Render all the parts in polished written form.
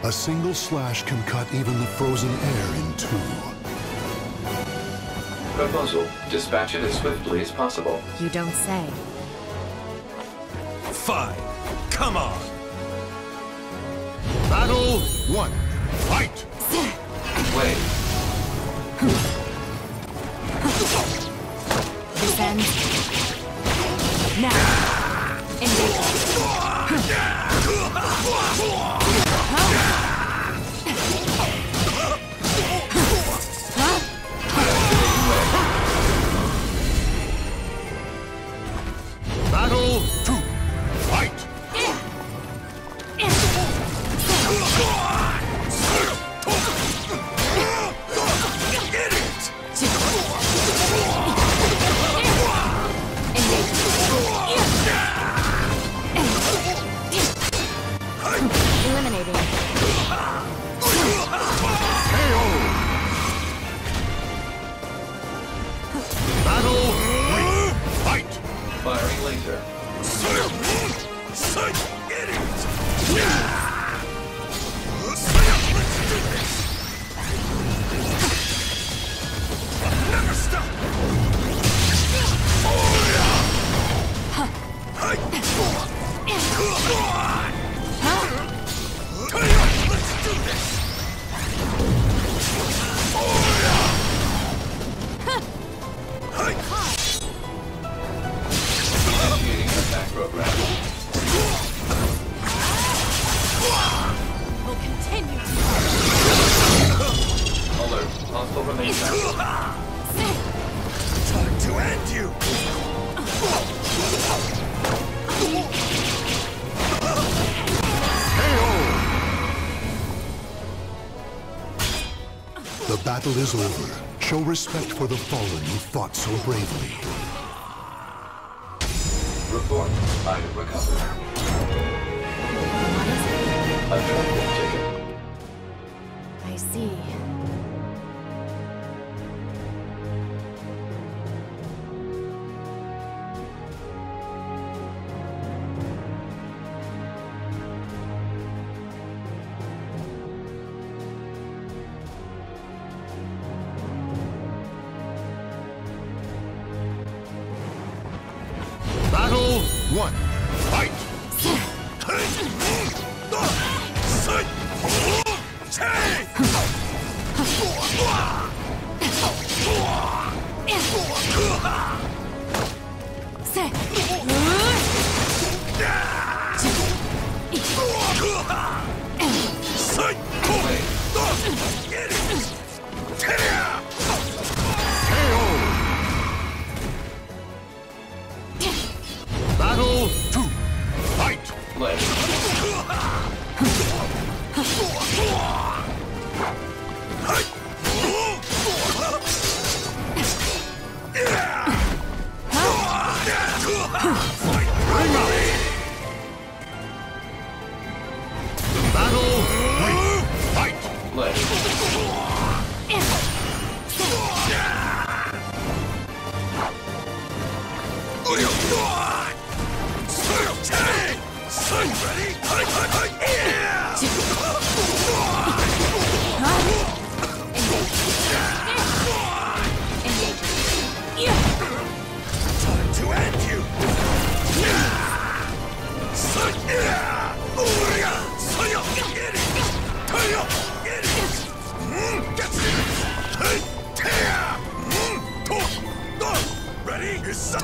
A single slash can cut even the frozen air in two. Proposal. Dispatch it as swiftly as possible. You don't say. Fine. Come on. Battle 1. Fight! Wait. Defend. Now. Engage. Battle 2. Fight! Eliminating. Battle 3. Fight! Firing laser. Never stop. Let's do this. Initiating attack program. Will continue to. Alert. Hostile remains active. Time to end you. The battle is over. Show respect for the fallen who fought so bravely. Report. Item recovered. A traffic ticket. I see. Battle 1. Fight! Battle 2. Fight! Left. Bring up! Battle 3. Fight! Left. Ready? Time to end you. Ready?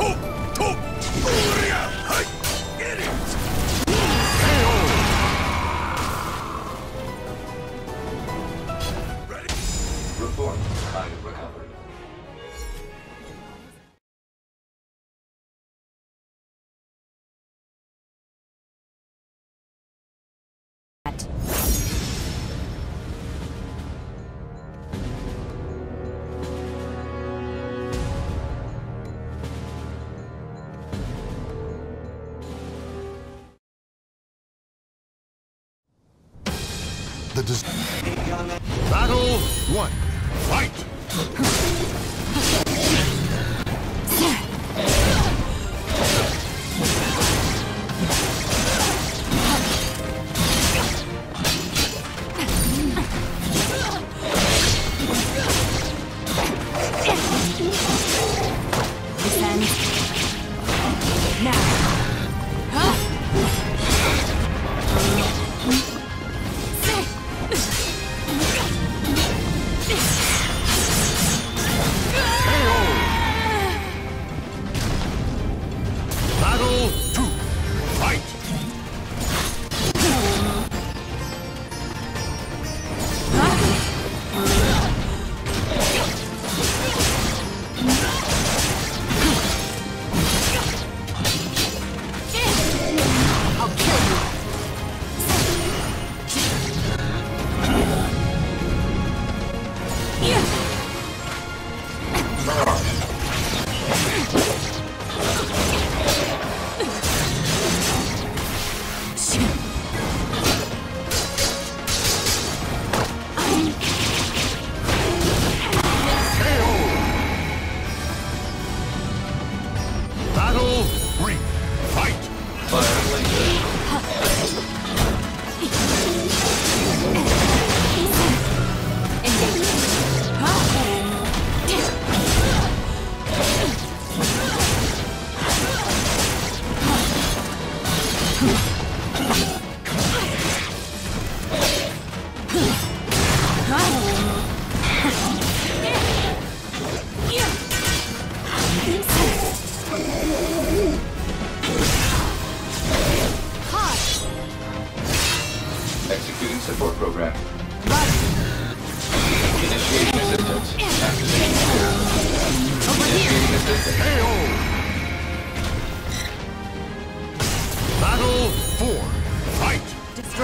Report. Item recovered. Battle 1. Fight!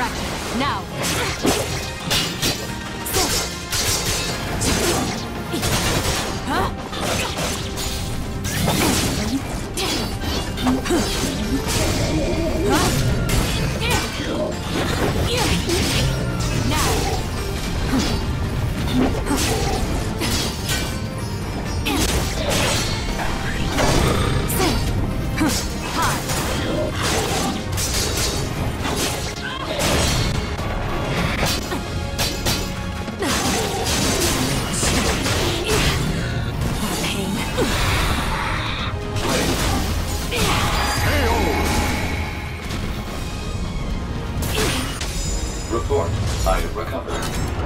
Interaction. Now. Huh? Report. I recovered.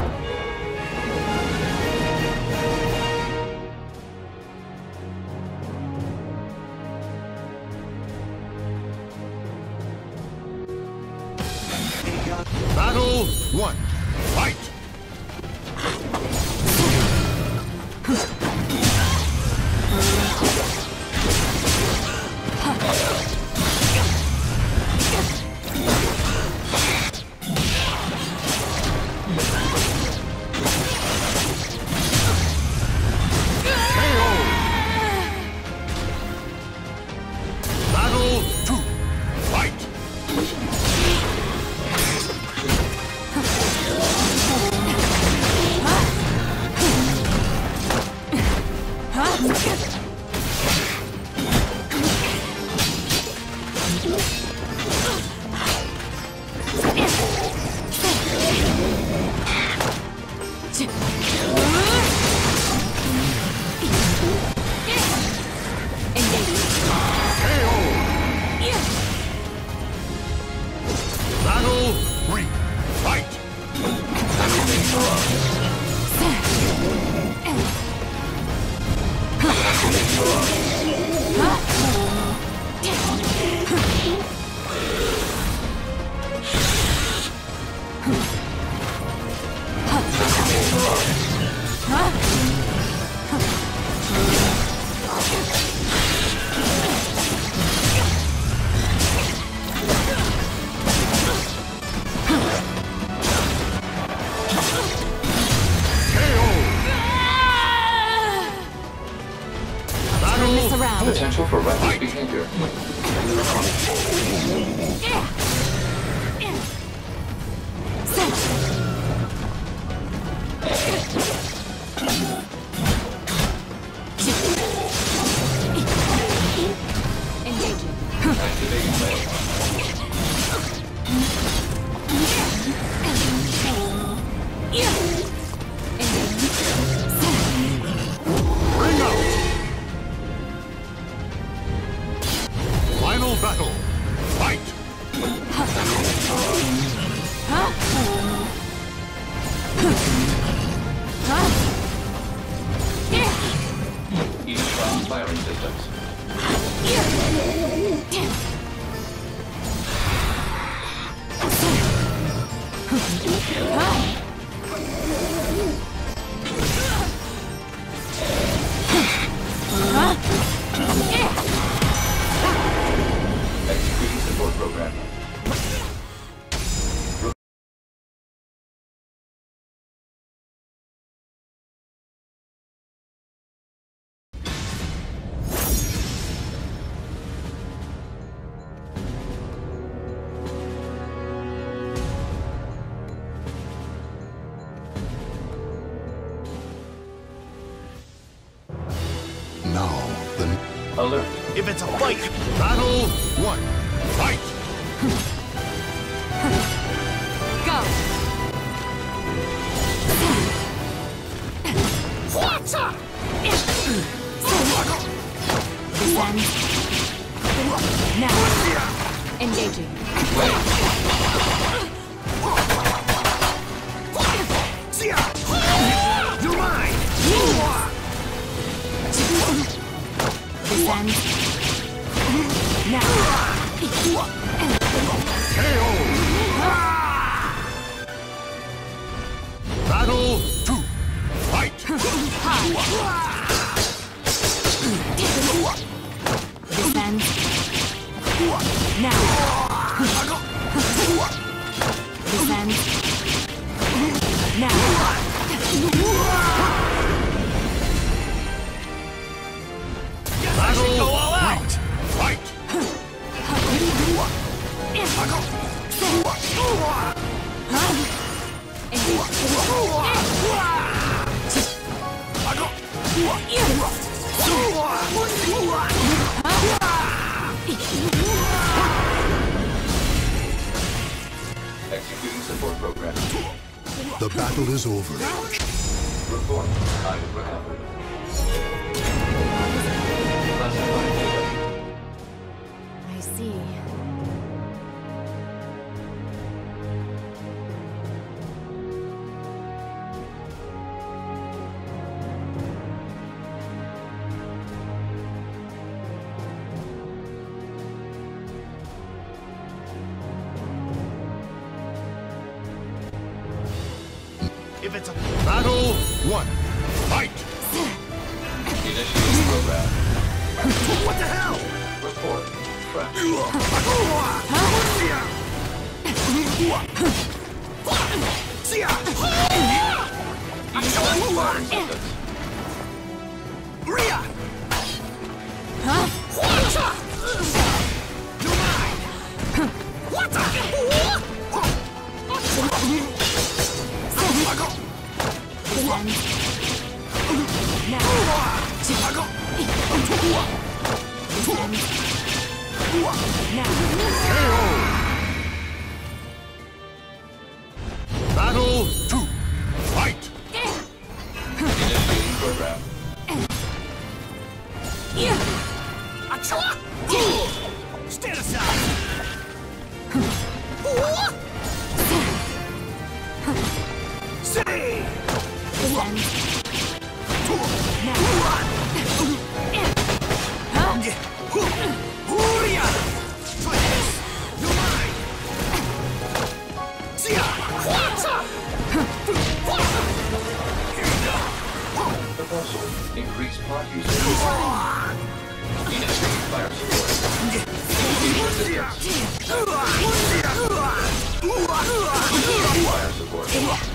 Battle 1. Fight! Battle 2. Fight! Battle 3. Fight! This around. Potential for reckless behavior. Engaging. Activating mode. Bring out! Final battle. Fight! Each round firing systems. Executing support program. Now, the Alert. If it's a fight, Battle 1. Fight! Go. Descend. Now. Engaging. you're mine! Descend. Now. KO! Battle 2. Fight! Descend. Now. program. The battle is over. Report. Item recovered. Classified data. I see. If it's a battle, one, fight! Initiating program. What the hell? Report. Fresh. East firing systems. Rhea! Battle two, fight! Initiating program. Stand aside! City! Hurria! Try this! You're mine! Sia! Here you go! Proposal. Increase pod usage. Initiating fire support. Engaging resistance. Fire support.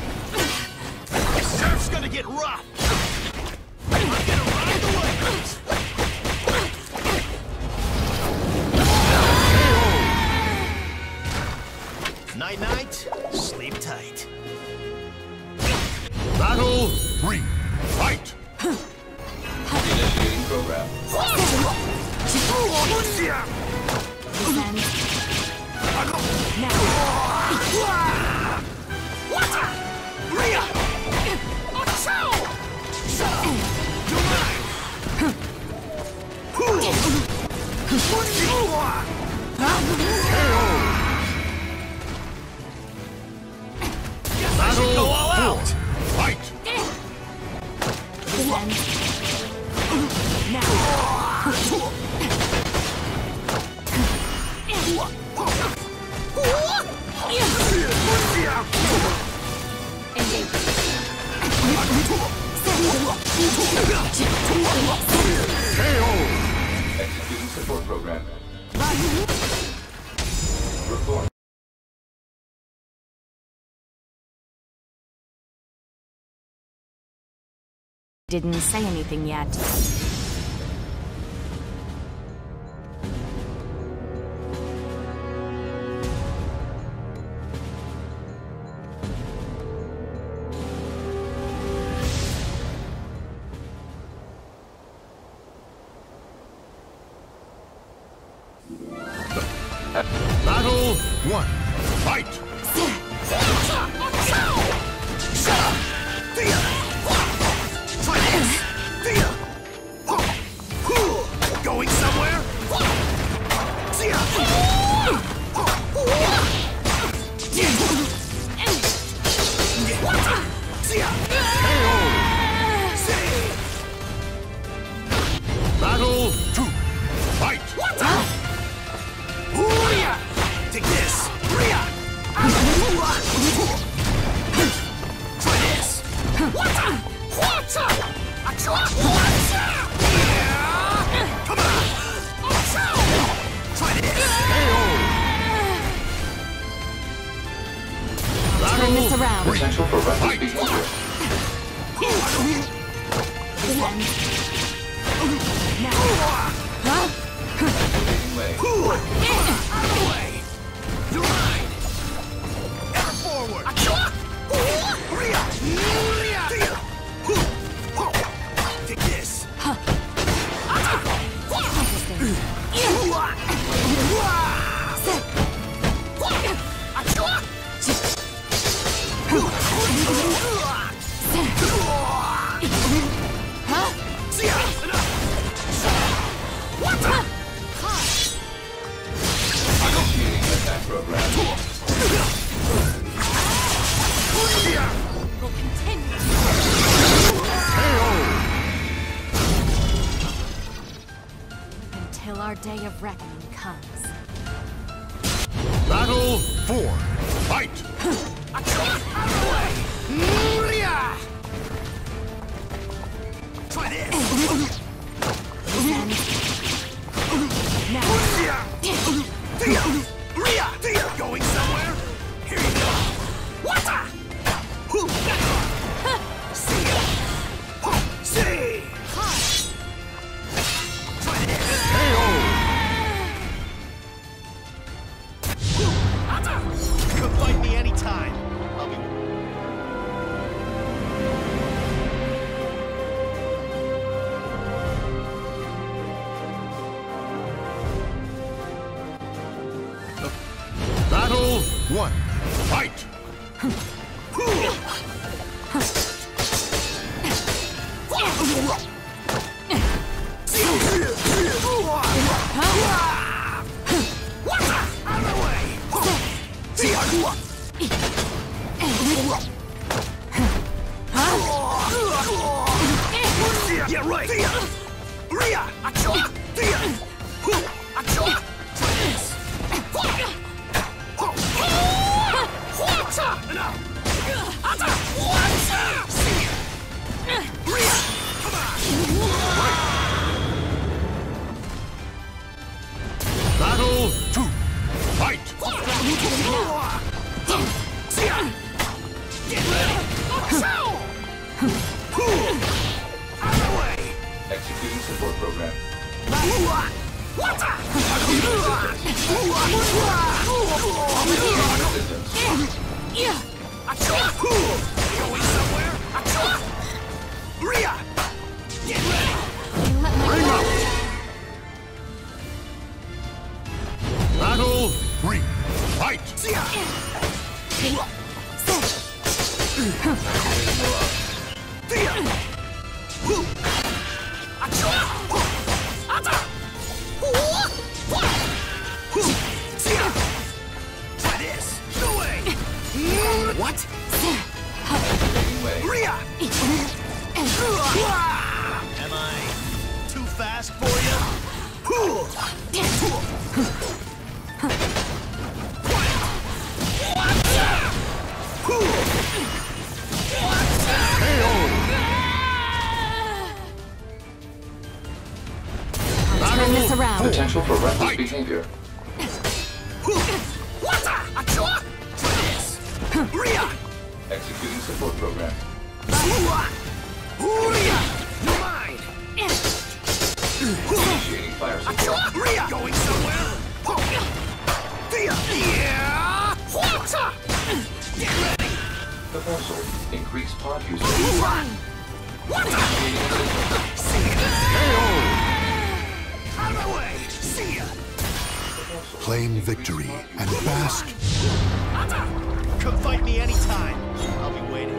Surf's gonna get rough! I'm gonna ride the waves! Night-night, sleep tight. Battle three, fight! Initiating program. Rhea! Battle go all out! Fight! Executing support program. Report. Didn't say anything yet. Battle one, fight! Going somewhere? Battle two, fight! Take this! Rhea! Try this! Come on! Try this! Turn this around. Potential for rapid behavior. Moving way. Away! You're mine! Ever forward! Rhea! Take this! Attack program. Will continue. Until our day of reckoning comes. Battle 4. Fight! Try this! Going somewhere? Here you go! Wata! See ya! See! Try this! You can fight me anytime. I'll be... Battle 1. Fight! Yeah, right! Ria! Achoa! Achoa! Battle 2. Fight! Executing support program. Going somewhere? Ria! Get ready! Bring up! Battle 3. Fight! Try this! No way! What? Ria! Am I too fast for you? Turn this around. Potential for reckless behavior. Try this! Ria! Executing support program. Ria! No mind! Initiating fire support. Ria! Going somewhere? Yeah! Get ready! Proposal. Increase pod usage. See ya! Out of the way! See ya! Claim victory and bask. Come fight me anytime. I'll be waiting.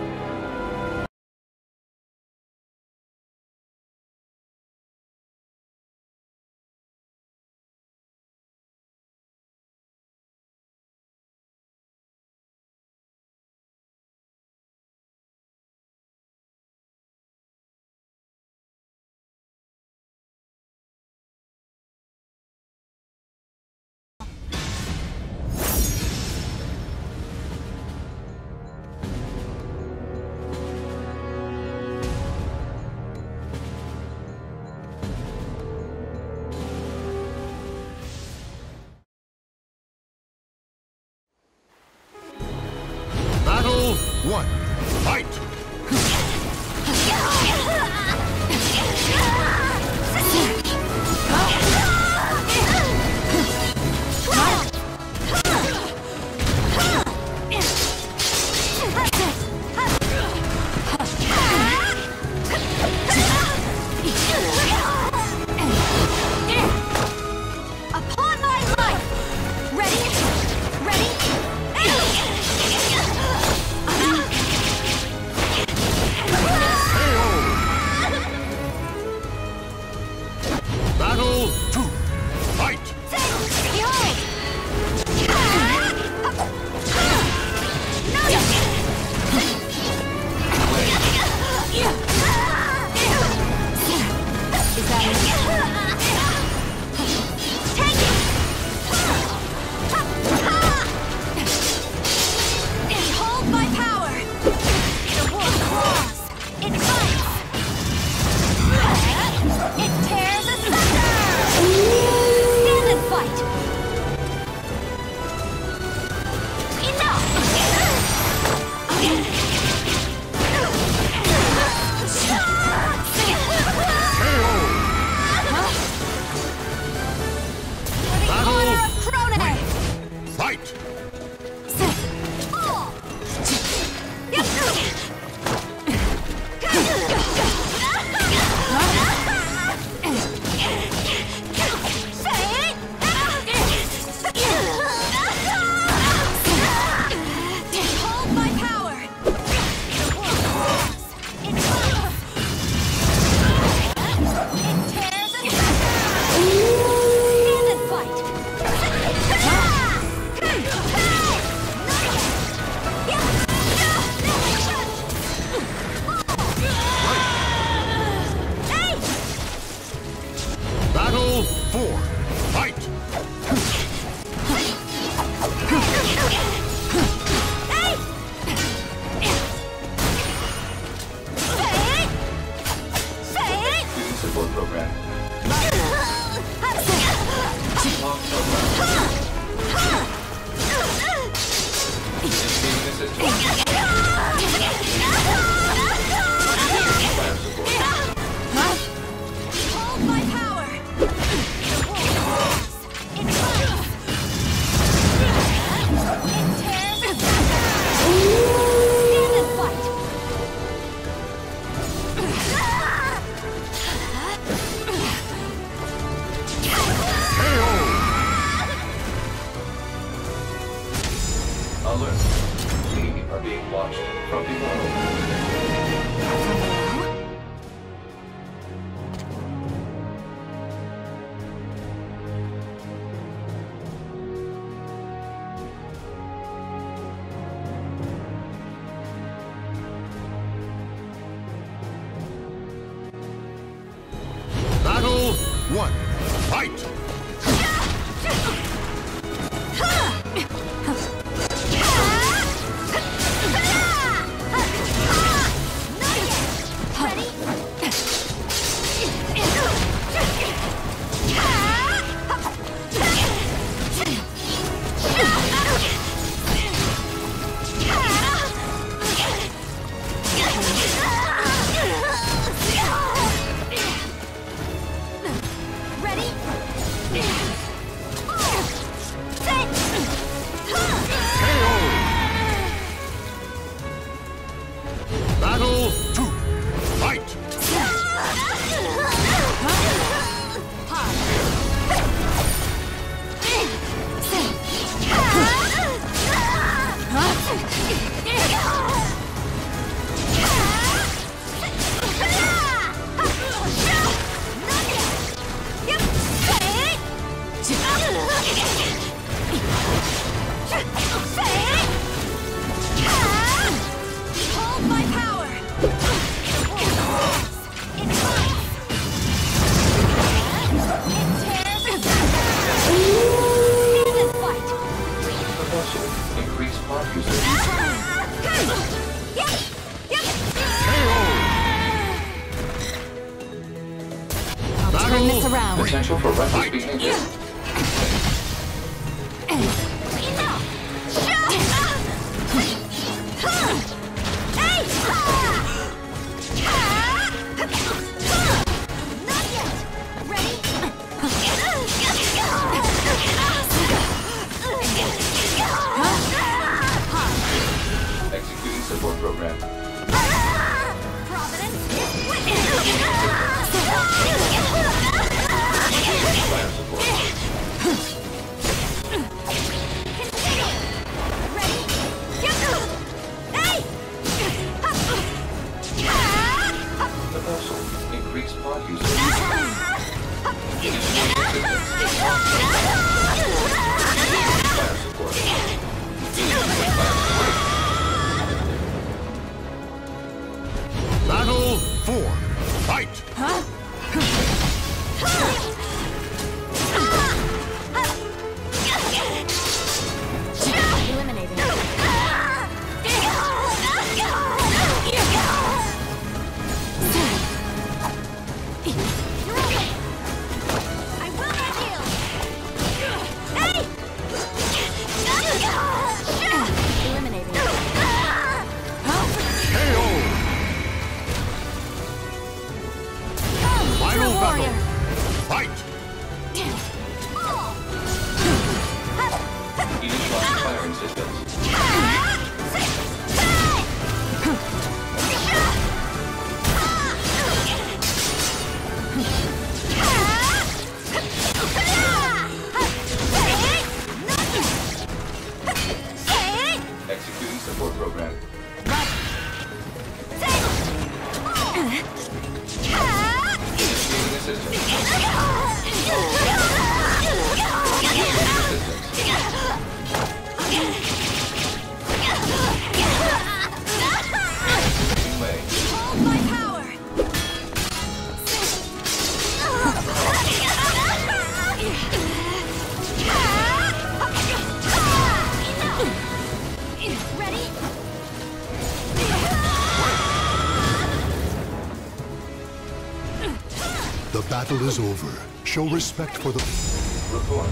battle is over. Show respect for the... Report.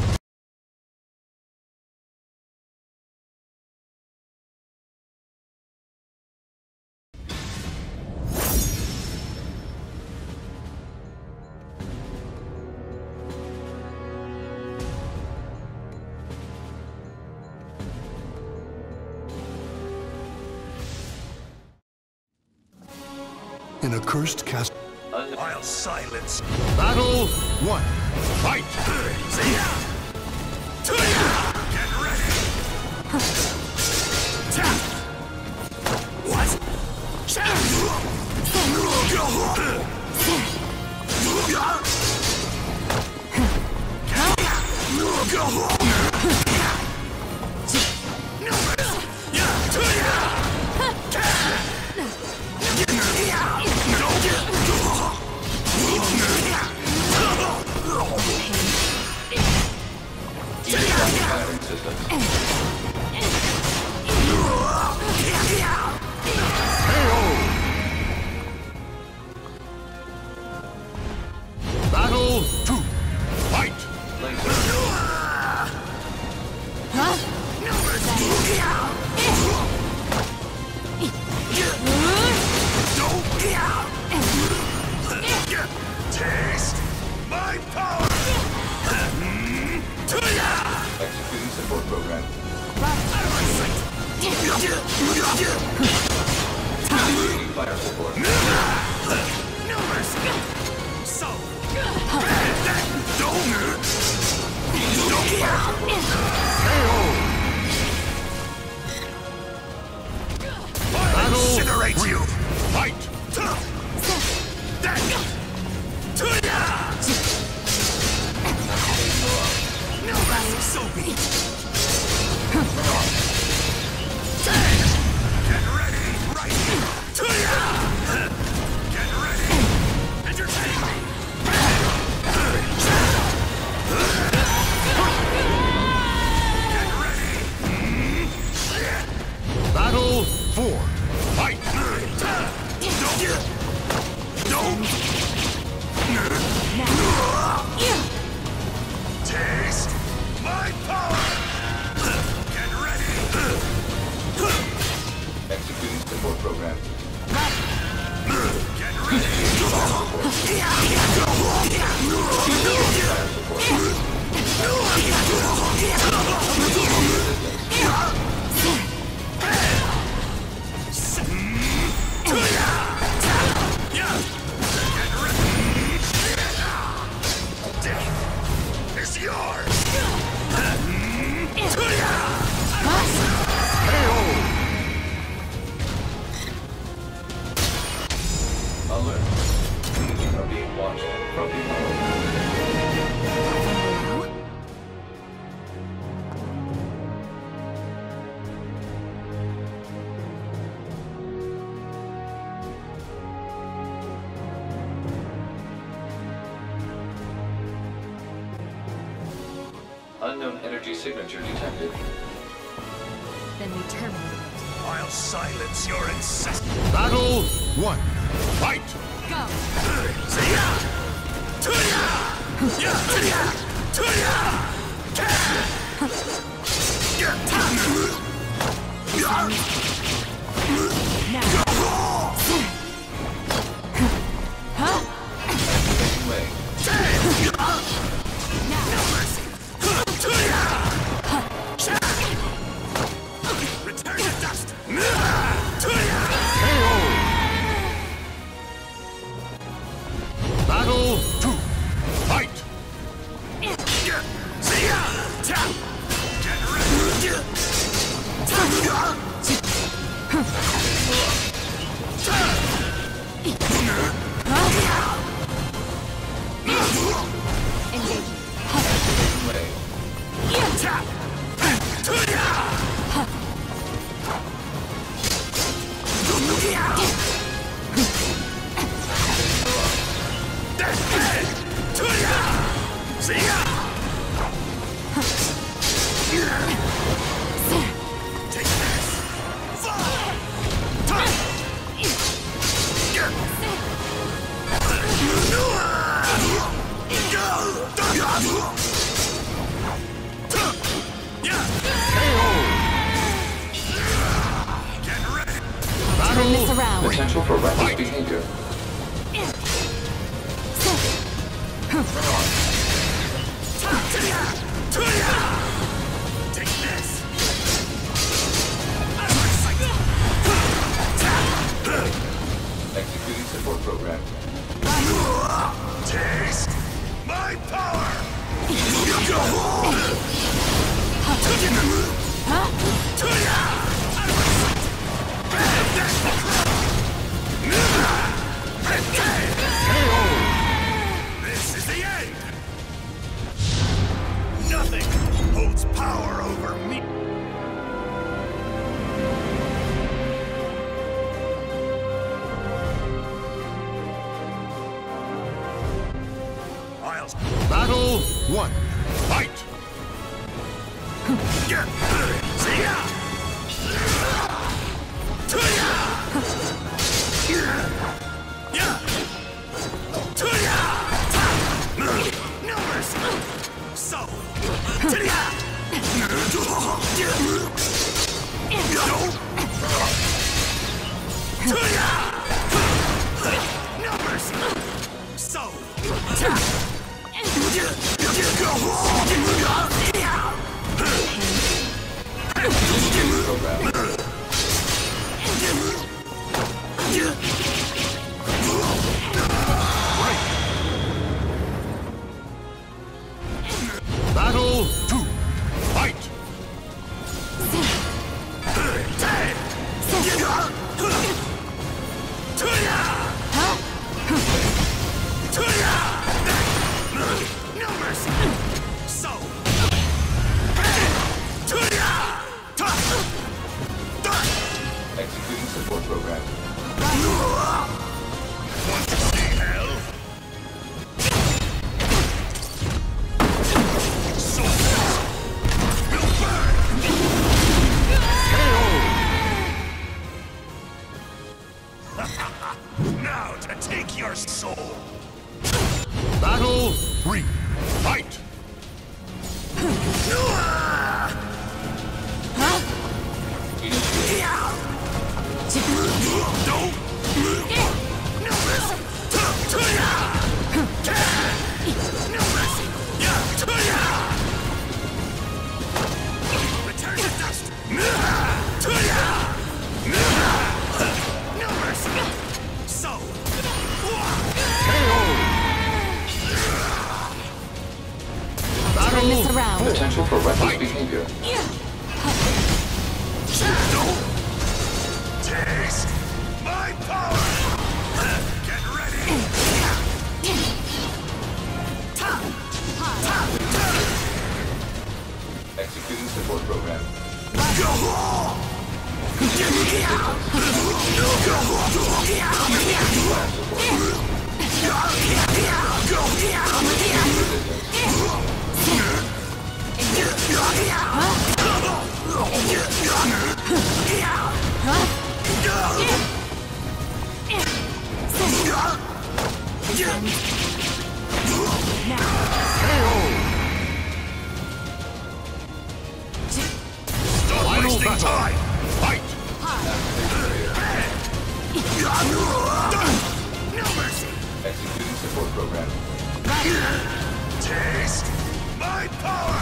In a cursed cast... I'll silence. Battle 1. Fight! See ya! Get ready! Tap! What? Firing systems. Battle 2. Fight! Laser. Taste my power! Executing support program. Activating fire support. So, I'll incinerate you! Fight! So be it. Get ready, right here. Get ready. Entertain me. Get ready. Battle 4. Fight! Taste my power. Get ready. Executing support program. Get ready. Fire support. Death is yours. Alert. You are being watched from below. Unknown energy signature detected. Then we terminate it. I'll silence your incessant. Battle 1. Fight! Go! Way. Return to dust. Battle 2. Fight! See ya! Tap! Get ready! Way. Tap! See ya! Take this! Fall! Potential for reckless behavior. Take this! Executing support program. Taste my power! This is the end! Nothing holds power over me! Battle 1. Fight! See ya! No mercy! So! No mercy! So! Program. Battle 2. Fight! No mercy! So! Executing support program. Want to see hell? So will burn! Now to take your soul! Battle 3. Fight! Return to dust! No mercy! So! Turn this around. Potential for reckless behavior. Taste my power! Get ready! Executing support program. Stop wasting time! Fight! No mercy! Executing support program. Taste my power!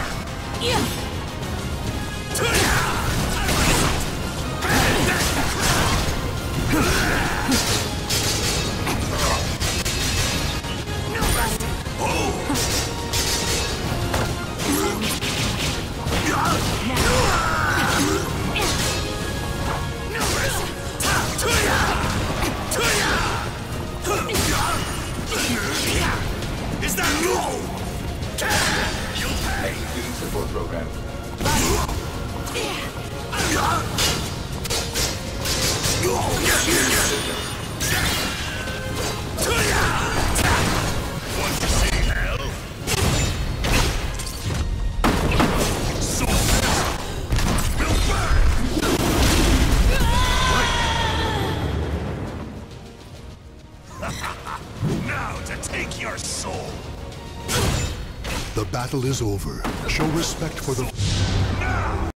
Is that all? You'll pay! Executing support program. Want to see hell? So will burn! Now to take your soul! The battle is over. Show respect for the... Now!